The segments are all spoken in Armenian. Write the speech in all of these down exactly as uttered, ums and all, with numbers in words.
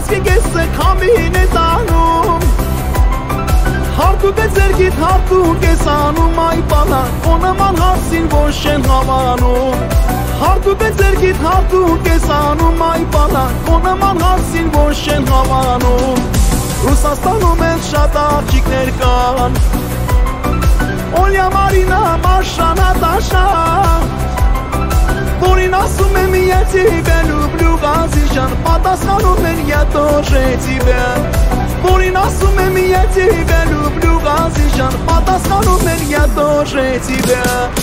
Ոսկի կեսը քամին է տանում Հարտուկ է ձերքիդ հարտուկ ես անում Այ բանան օնման հարսին ոչ են հավանում Հարտուկ է ձերքիդ հարտուկ ես անում Այ բանան օնման հարսին ոչ են հավանում Ռուսաստանում էլ շատ աղջիկներ կան Օլյա Մարինա Մարշանա Տաշա Որին ասում եմ я тебя люблю Գազիժան Պատասխանում են я тоже тебя Որին ասում եմ я тебя люблю Գազիժան Պատասխանում են я тоже тебя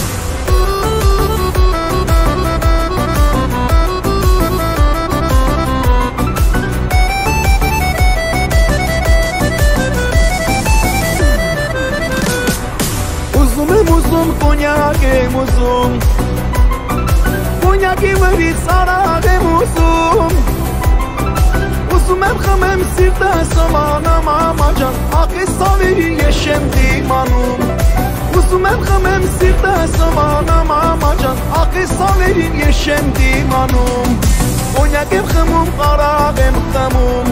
Ուզում եմ ուզում կոնյակ եմ ուզում Կոնյակի վրից արագ եմ ուզում Ուզում եմ խմեմ սիրտս ոմանամ ամաջան Ախ ես ավերին ես չեմ դիմանում Ուզում եմ խմեմ սիրտս ոմանամ ամաջան Ախ ես ավերին ես չեմ դիմանում Կոնյակ եմ խմում, արագ եմ խմում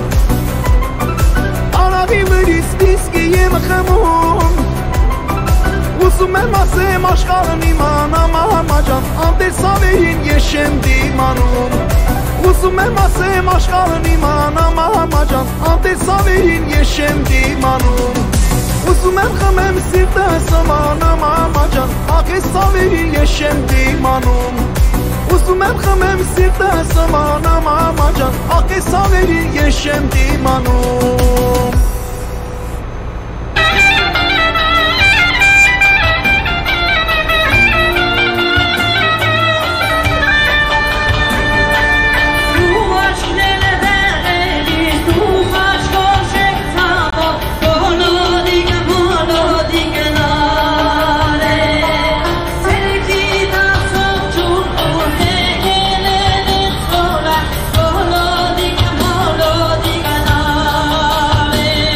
Արագի վրից վիսկի եմ խմում Ուզում եմ ասեմ աշխարհն իմանամ ամաջան Անտես ավերին ես չեմ դիմանում Ուզում եմ ասեմ աշխարհն իմանամ ամաջան Անտես ավերին ես չեմ դիմանում Ուզում եմ խմեմ սիրտս ոմանամ ամաջան Ախ ես ավերին ես չեմ դիմանում Ուզում եմ խմեմ սիրտս ոմանամ ամաջան Ախ ես ավերին ես չեմ դիմանում Molodi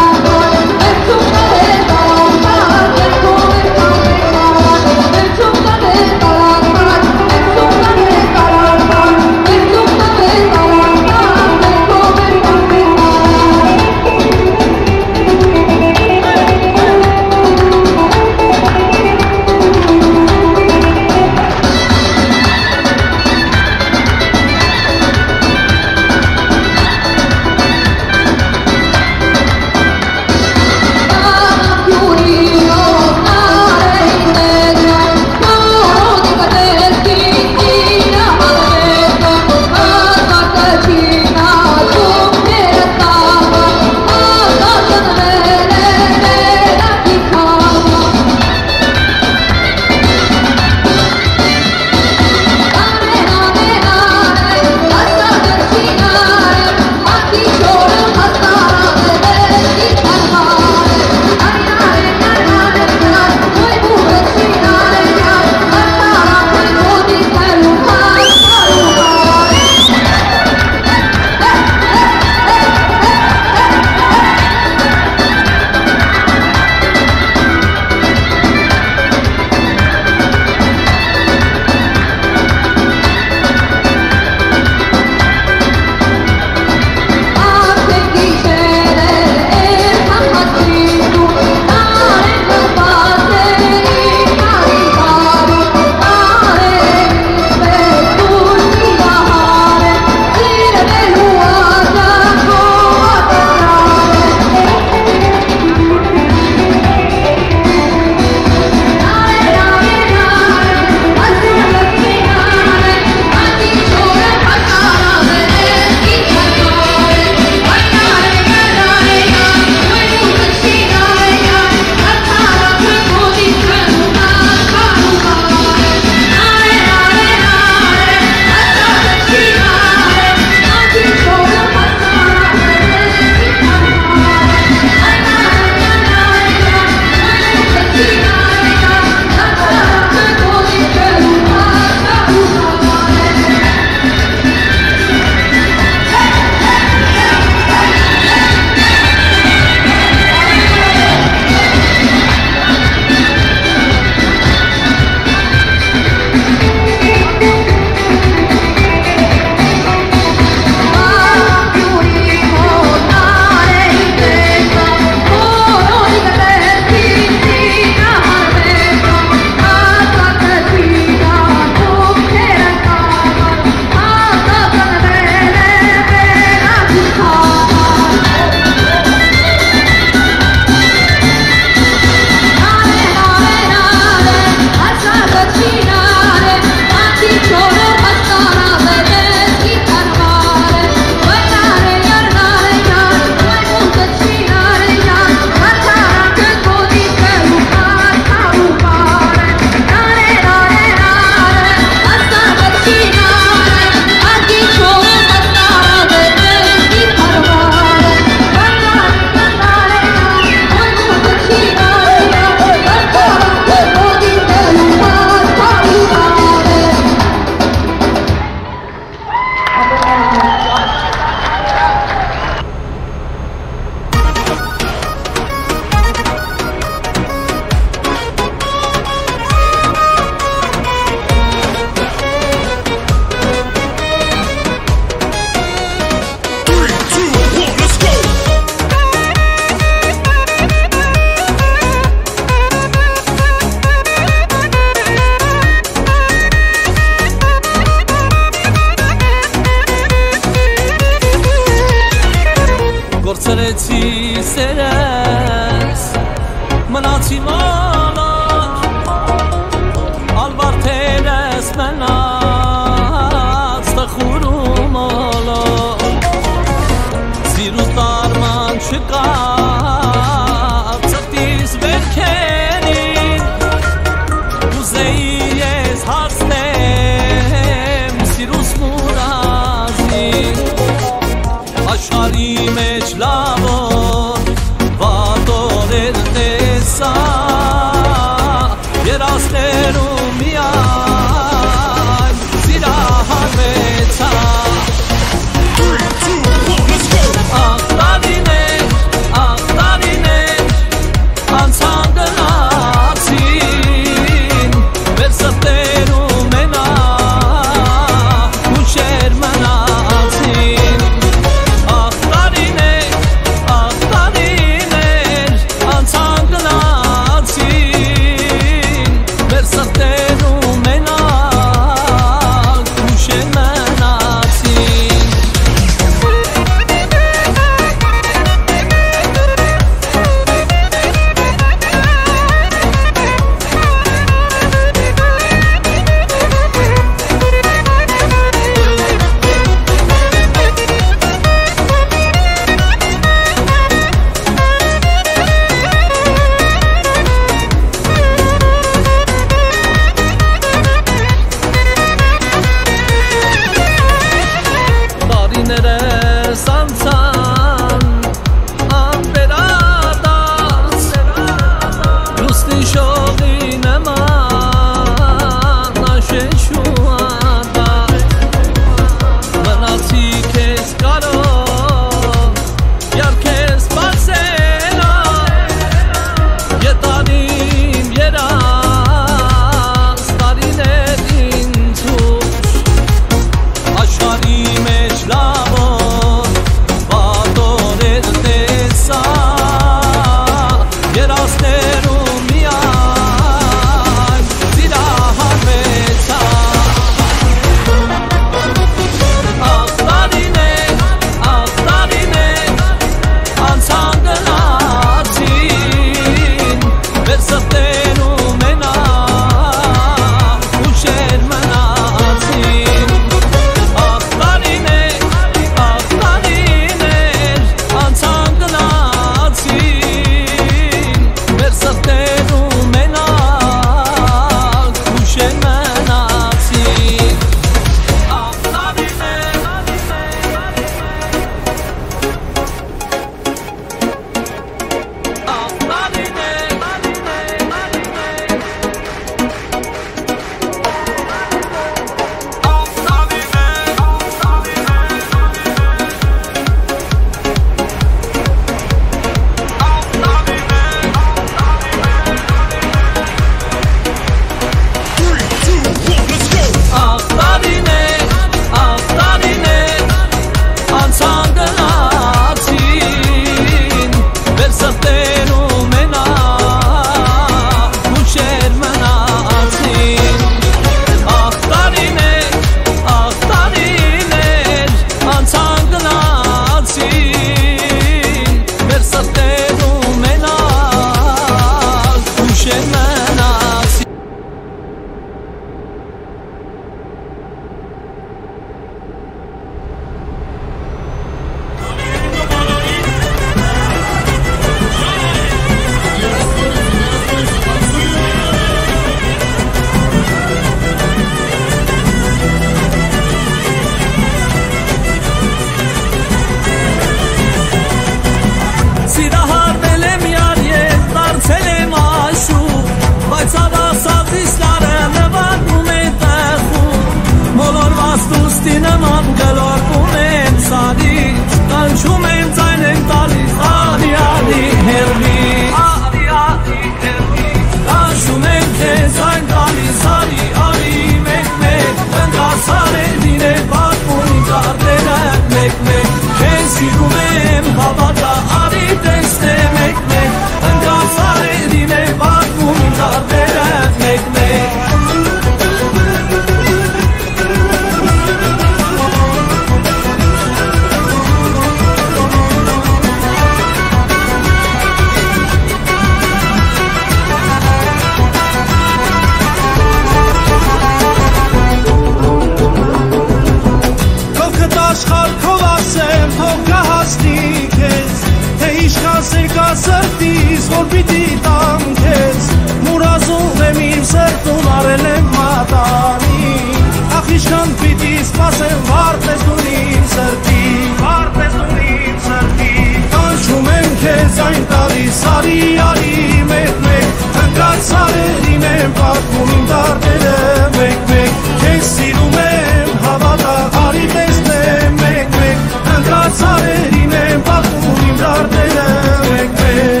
որ պիտի տամ քեզ մուրազում եմ իմ սրտում արել եմ մատանի ախ ինչքան պիտի սպասեմ վարդես դու իմ սրտի վարդես դու իմ սրտի կանչում եմ քեզ այն տալիս արի արի մեկ մեկ ընկած սարերին եմ պատմում իմ դարդերը մեկ մեկ քեզ սիրում եմ հավատա արի տեսնեմ մեկ մեկ ընկած սարերին եմ պատմում իմ դարդերը մեկ մեկ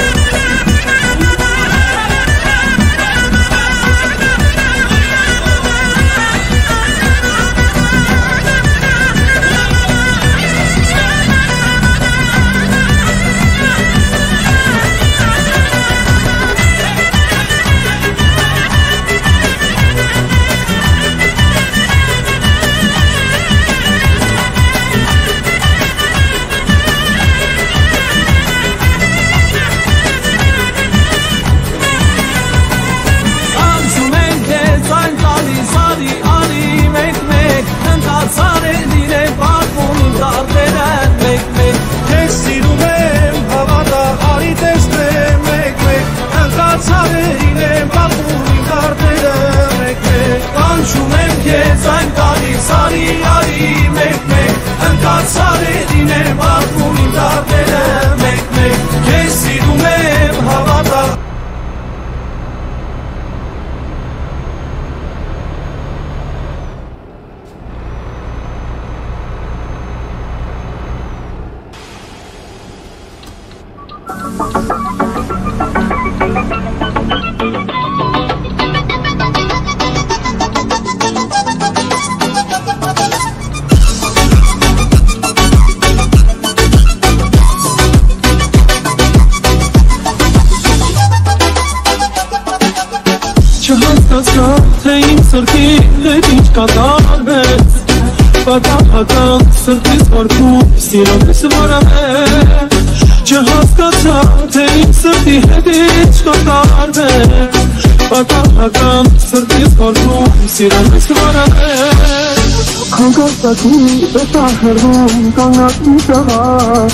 Պատահական սրտիս վարքում սիրոմս վարավեր Չհասկացա, թե իմ սրտի հետ ինչ կատարվեր Պատահական սրտիս վարքում սիրոմս վարավեր Քանկաստակի պետահրվում կանգնած մի տղար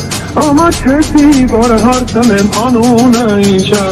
Ամաչեցի, որ հարցեմ եմ անունը ինչա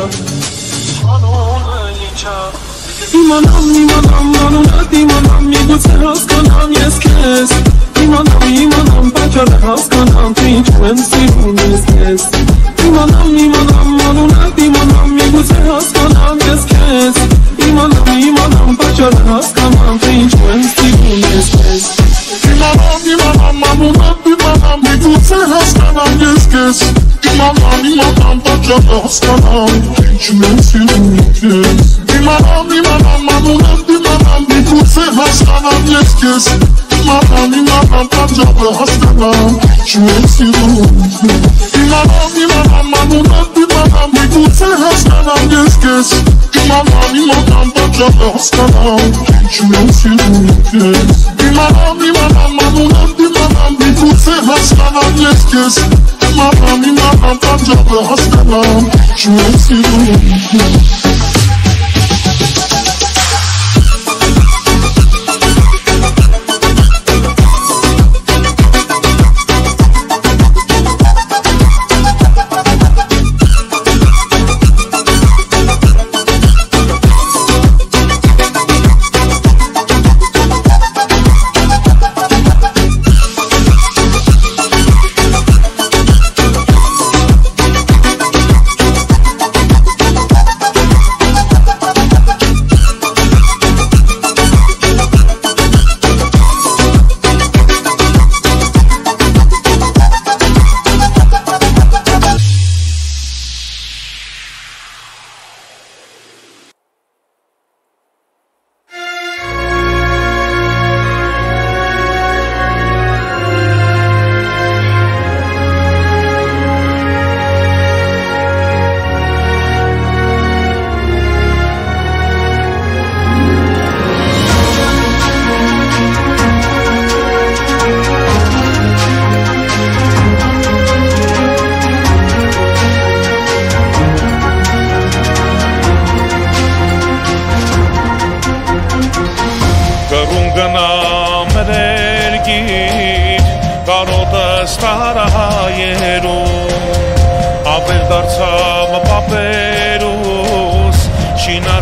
Անունը ինչա Իմանամ, իմանամ, անունդ իմանամ, միգուցե հասկանամ ես քեզ Իմանամ, իմանամ, պատճառը հասկանամ, թե ինչու եմ սիրում ես քեզ Իմանամ, իմանամ, անունդ իմանամ, միգուցե հասկանամ ես քեզ Իմանամ, իմանամ, պատճառը հասկանամ, թե ինչու եմ սիրում ես քեզ Իմանամ, իմանամ, անունդ իմանամ, միգուցե հասկանամ ես քեզ Իմանամ, իմանամ, պատճառը հասկանամ, թե ինչու եմ սիրում ես Իմանամ, իմանամ, անունդ իմանամ, միգուցե հասկանամ ես քեզ Իմանամ, իմանամ, պատճառը հասկանամ, ինչու եմ սիրում Իմանամ, իմանամ, անունդ իմանամ, միգուցե հասկանամ ես քեզ Իմանամ, իմանամ, պատճառը հասկանամ, ինչու եմ սիրում քեզ Իմանամ, իմանամ, անունդ իմանամ, միգուցե հասկանամ ես քեզ Իմանամ, իմանամ, պատճառը հասկանամ, ինչու եմ սիրում քեզ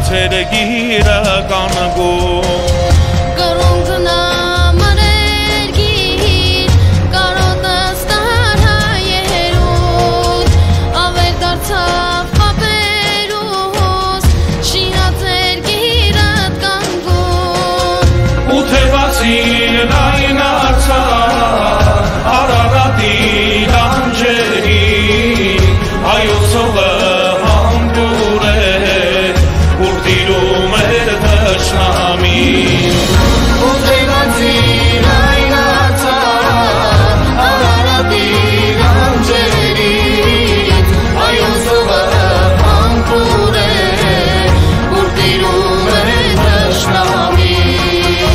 շինացերը գիրականգում Կարոն գնամ արերգիր, կարոտս տար հայերուս, ավել դարձավ պապերուս, շինացեր գիրատ կանգում ու թևացին այն արձան Արարատի լանջերի հայոցողը համբուր է ուր դիրում էր դաշնամին ու թևացին այն արձան Արարատի լանջերից հայոցողը համբուր է ուր դիրում էր դաշնամին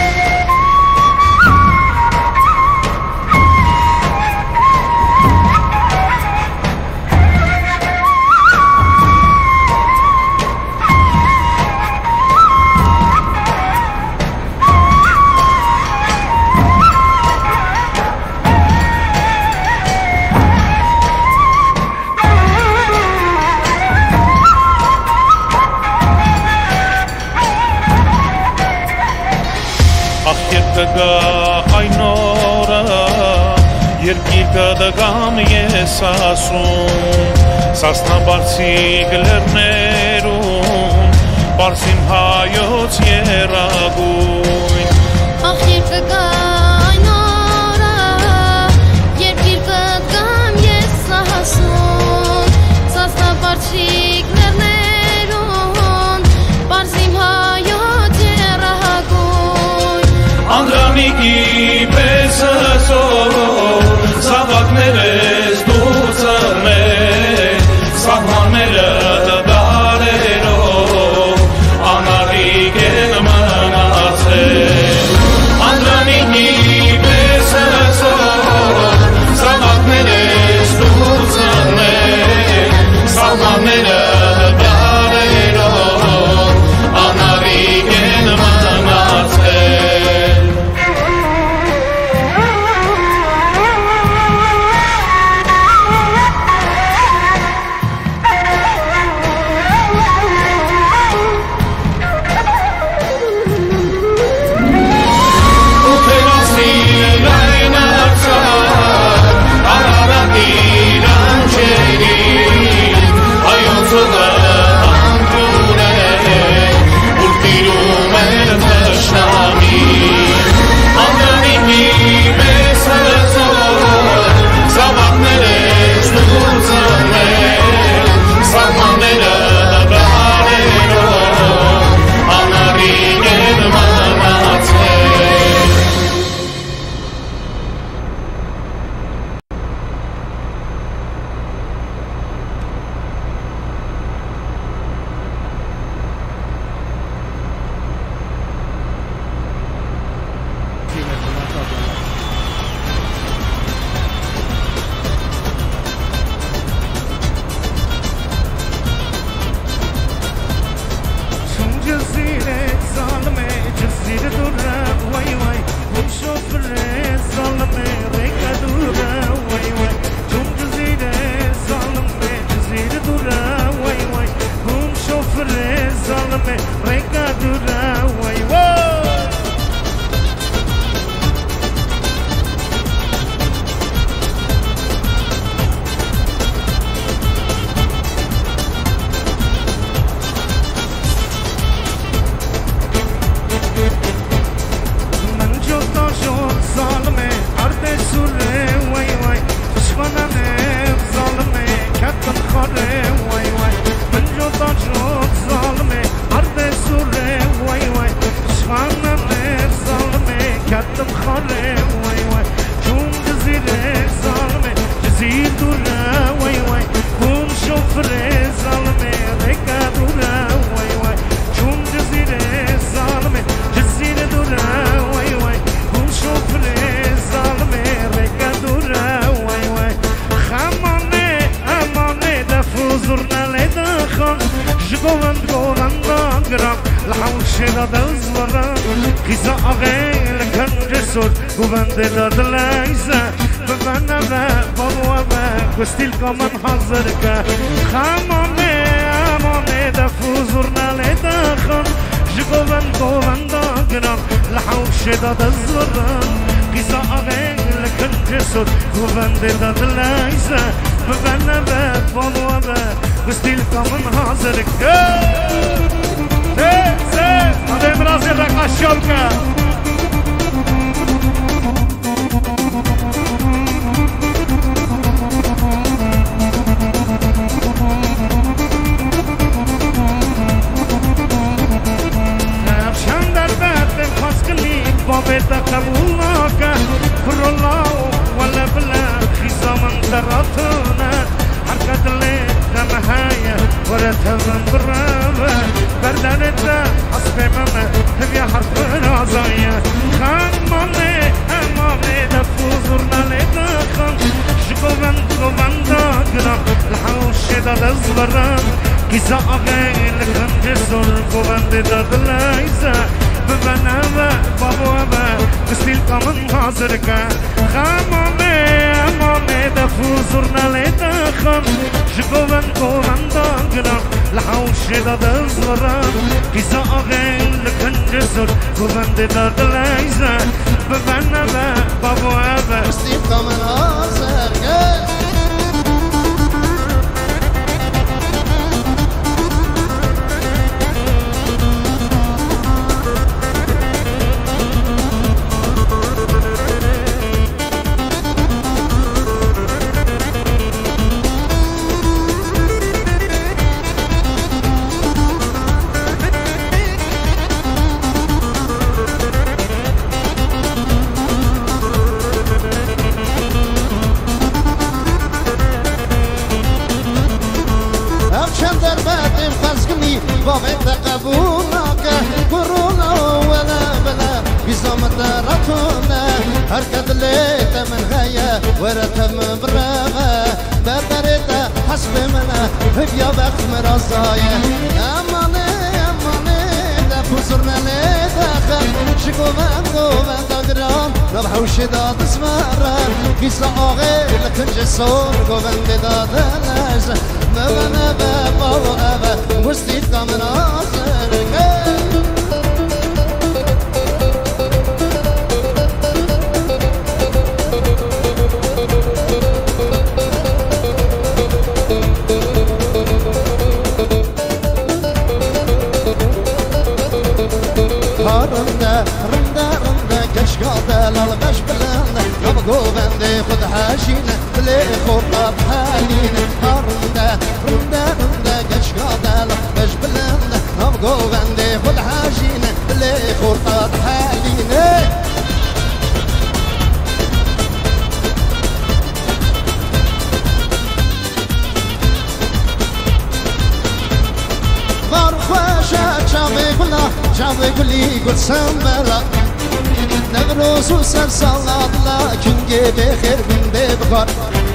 Ախ երբ կգա այն օրը Երկիր կդգամ ես ասում Սասնաբարձիկ լեռներում Պարսիմ հայոց եռագույն Ախ երբ կգա այն օրը Երկիր կդգամ ես ասում Սասնաբարձիկ լեռներում Պարսիմ հայոց եռագույն Անդրանիկի պես հսոր Զավակներ ես դու ծռմեր Սահմանները դարերով Անարիկ են մնացել Անդրանիկի պես հսոր Զավակներ ես դու ծռմեր Սահմանները դարերով Անարիկ են մնացել Questi il common hazard, come on, I'm on it, the fuzz or naleta. شقوان قوان داغرام لحوش داد الزران قيسا أغير لكن جسر قوان داد العيسى ببنا باب بابا باب وستيل كامن حاضر زين زين هذا مرازي رقع الشوكة بابي تقبلناك كل الله ولا بلا خيزة من دراتنا حركة اللي نمهاية ورثها من برابة بردانتا حسب ماما هبيا حرف رازايا خان مامي امامي دفوزرنا لداخل شكوان قوان داقنا الحوش داد الزبران كيسا اغير لكن جسر قوان داد العيسى ببنا بابا با قستيل كامن حاضرك خامامي امامي دفوزرنا لداخل شقوان قوان داقنا لحوش داد الزبران كيسا اغير لكن جسر قوان داد العيسى ببنا بابا با قستيل كامن حاضرك بابي تقبلناك كورونا ولا بلا بزمن دراتنا هركض ليت من غاية ورتم برغة بدرت حسب منا هبيا بخت مرزايا اماني اماني دفوزرنا لداخل شكوان قوان داقران ربحوش داد اسماران كيسا اغير لكن جسور قوان داد العز مبنا بابا وابا وستيد كامن آخرك رندا رندا رندا كشكادا لالغش بلند يبقو بندي خد حاشينا بلي خطاب حالينا رندا رندا رندا كشكادا لالغش بلند يبقو بندي خد حاشينا بلي خطاب حالينا مرخوشة شافي كلها شافي كلي قل سنبلا نغروس وسر صلاة الله كنجي بخير من ببغار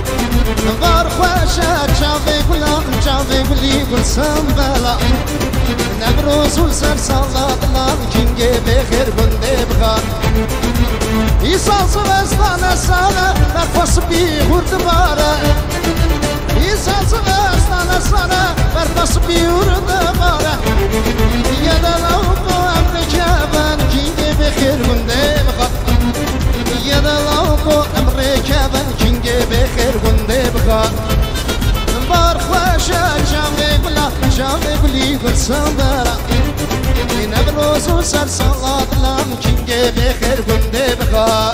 مرخوشة شافي كلها شافي كلي قل سنبلا نغروس وسر صلاة الله كنجي بخير من ببغار يساس وستانا سانا نفس بي غردبارا يساس وستانا سانا نفس بي غردبارا يدا لوكو أمريكا بان كينجي بخير من دبخا يدا لوكو أمريكا بان كينجي بخير من دبخا بارخواشا جامي بلا جامي بلي قل سندرا نبروز وسر صلاة لام كينجي بخير من دبخا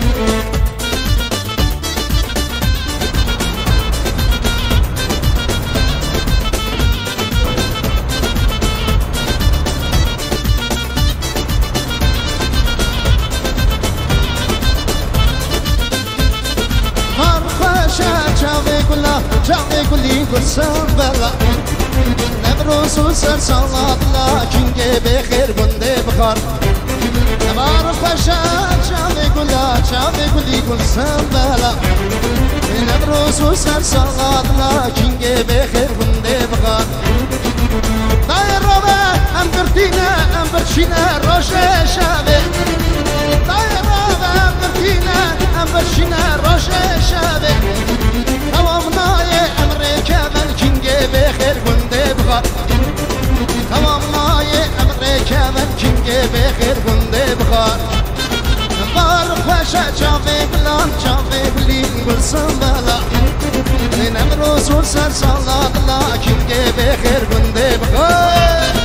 جامي كلي قل سنبلا نبروس وسر صلاة الله كنجي بخير بندي بخار نبار خشات جامي كلها جامي كلي قل سنبلا نبروس وسر صلاة الله كنجي بخير بندي بخار داير ربا ام برتينا ام برشينا روشة شابه داير ربا ام برتينا ام برشينا روشة شابه بخير كنت بخار تمام ما يأمرك من سنبلا نمروز و سر سالات لكن بخير بنده بخير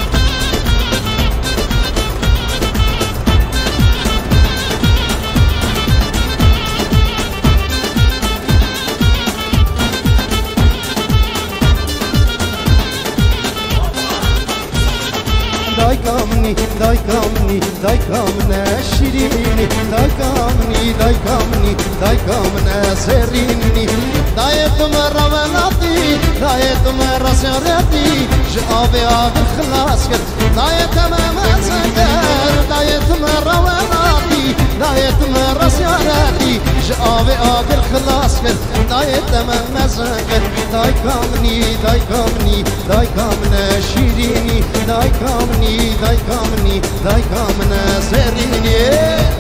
دای کامنی دای کامنی دای کامنه شیرینی دای کامنی دای کامنی دای کامنه زرینی دای تم رواناتی دای تم رسالتی جواب آب خلاص کرد دای تمام سنگر دای تم رواناتی دای تم رسالتی جواب آب خلاص کرد دای تمام سنگر دای کامنی دای کامنی دای کامنه شیرینی دای کامنی دای کامنی دای کامنه زرینی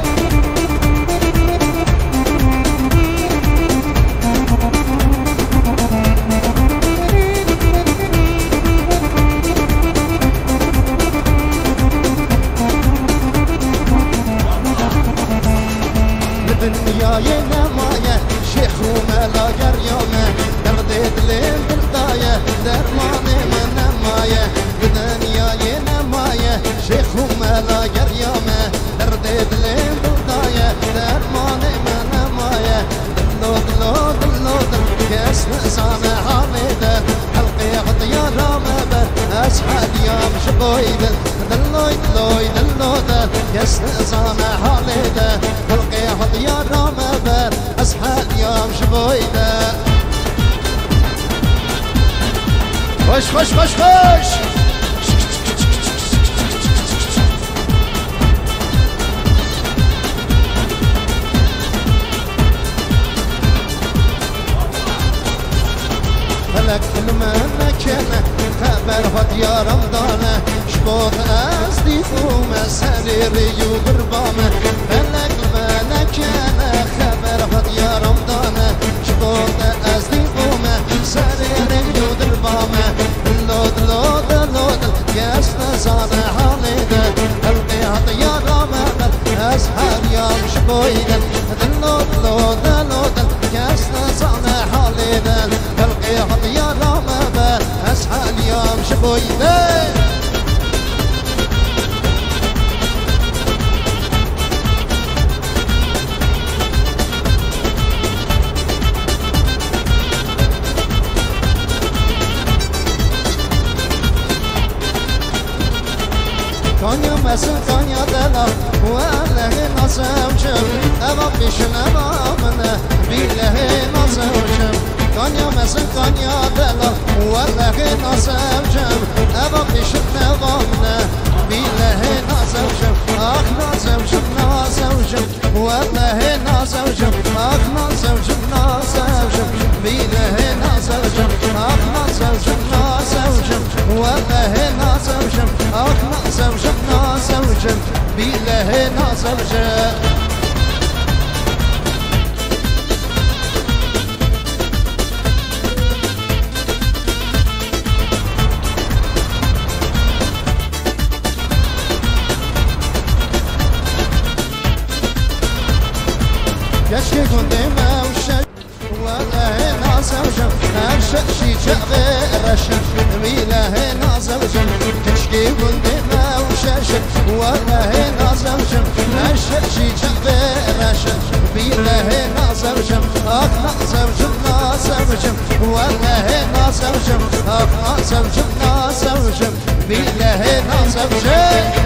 دنیای نمایه شیخ و ملاگر یامه درد دلیم دلدایه درمان من نمایه دنیای نمایه شیخ و ملاگر یامه درد دلیم دلدایه درمان من نمایه دلو دلو دلو دل کس نزان حامیده حلقی خطیا رامه اسحال یام شبویده دلوی دلوی دلو دل کس نزان حالیده حلقی خطیا رامه بر اسحال یام شبویده خوش خوش خوش خوش فلك الممكنة خبر هات يا رمضانة شبوط أزدي فومة سريري وغربامة فلك الممكنة خبر هات يا رمضانة شبوط أزدي فومة سريري وغربامة دلو دلو دلو دل يستزانة حاليدة قلبي هات يا رمضان أسحر يا مشبويدة دلو دلو دلو دل يستزانة حاليدة قلبي هات يا رمضان أسحر يا مشبويدة كانيا مسن كانيا دلا وله نازوجم أبا بيشن أبا منه بيله نازوجم كانيا مسن كانيا دلا وله نازوجم أبا بيشن أبا منه بيله نازوجم أخ نازوجم نازوجم وله نازوجم أخ نازوجم نازوجم بيله نازوجم أخ نازوجم نازوجم وله نازوجم أخ نازوجم نازوجم بيله نازوجم كشك كنت موشك وله نازوجم هرشك شي جعبه رشك بيله نازوجم كشك كنت موشك وله نازوجم هرشك شي جعبه رشك بيله نازوجم أخ نازوجم نازوجم وله نازوجم أخ نازوجم نازوجم بيله نازوجم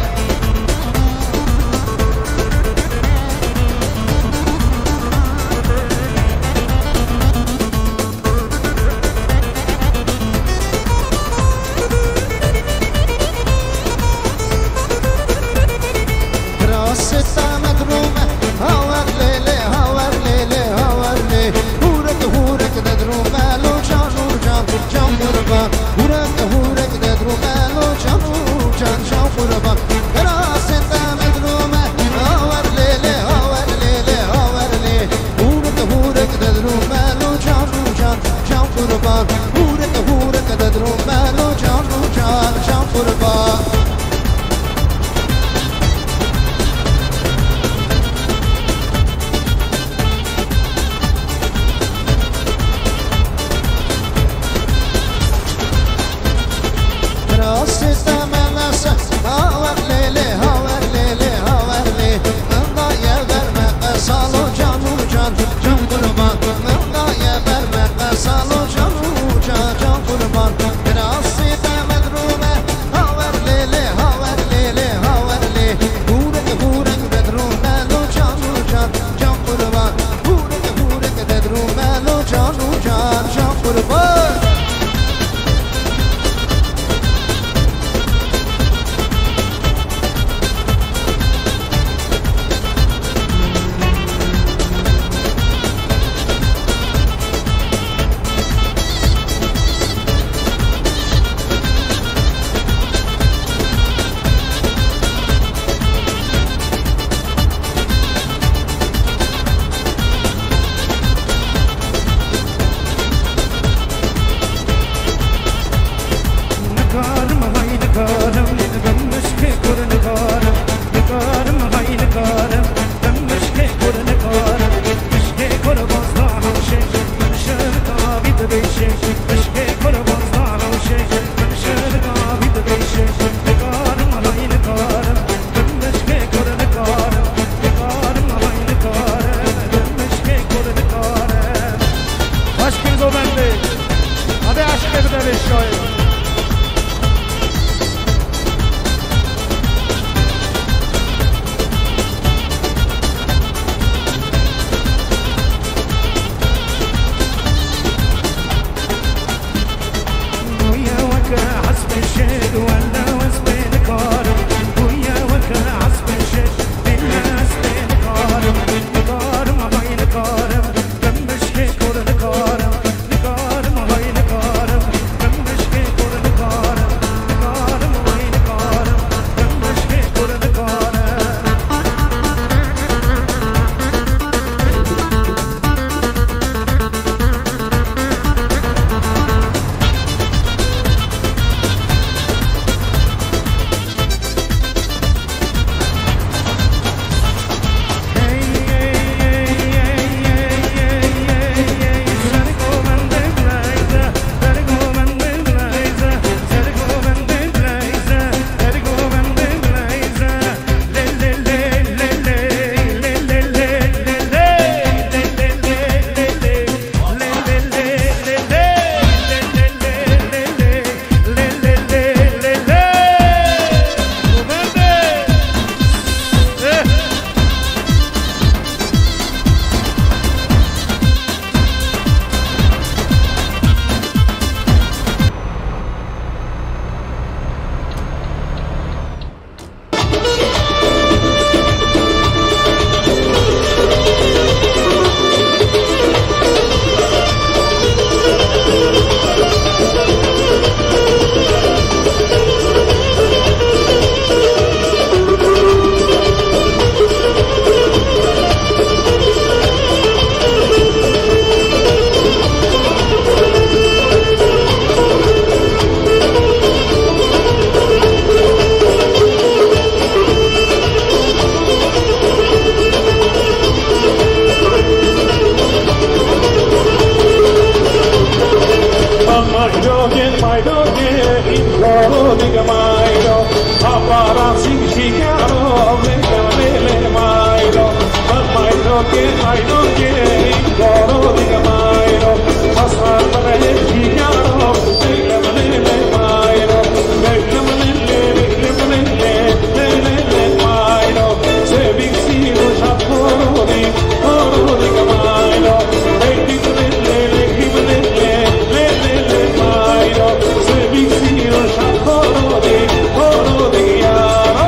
مایدو که این کارو دیگه مایدو آبارم سینگ شیکارو لیل مایدو مایدو که مایدو که این کارو دیگه مایدو اصلا برای شیکارو لیل لیل مایدو لیل لیل لیل لیل لیل مایدو سبیک سیرو شب کارو دی کارو دیگه مایدو لیل لیل لیل لیل لیل مایدو سبیک سیرو شب کارو دی کارو دیگه یارو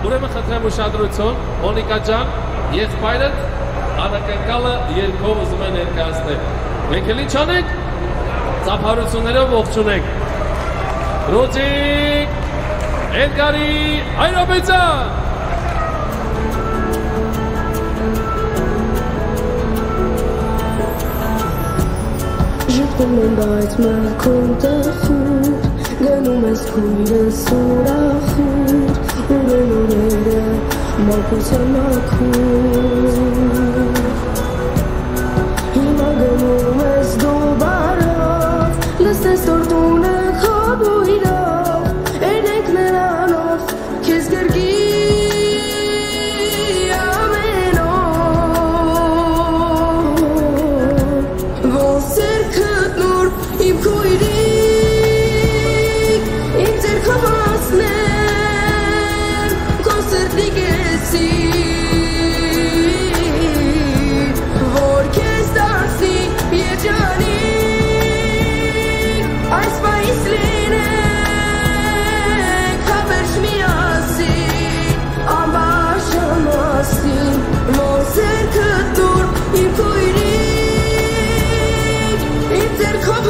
ուրեմն խնդրեմ ուշադրություն, Մոնիկա ջան, եղբայրդ անակնկալը երգով ուզում է ներկայացնել։ Մենք էլ ինչ անենք, ծափարություններով ողջունենք։ Ռոջիկ Էդգարի Այրապետյան։ Ժպտում եմ բայց մրքում տխուր, գնում ես քույրս ուրախուր, ուրեն ուրերը մաքուր է մաքուր։ Հիմա գնում ես դու բարով, լսես որ տունը քո բույրով, էնեք նրանով քեզ գրկի Իմ քույրիկ, իմ ձեռքը հասնեմ, քո սրտի կեսին, որ քեզ դարձնի երջանիկ, այս պահից լինենք հավերժ միասին, ամբաշան մասին, որ ձեռքդ դուր, իմ քույրիկ, իմ ձեռքով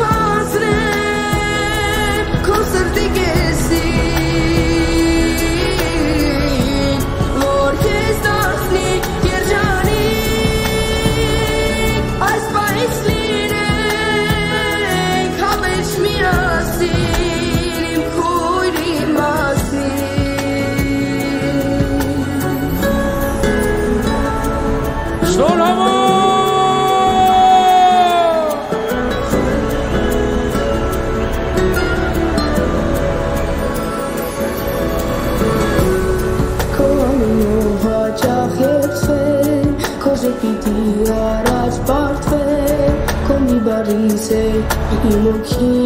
Պիտի առաջ պարտվել, քո մի բարիս է իմ օքի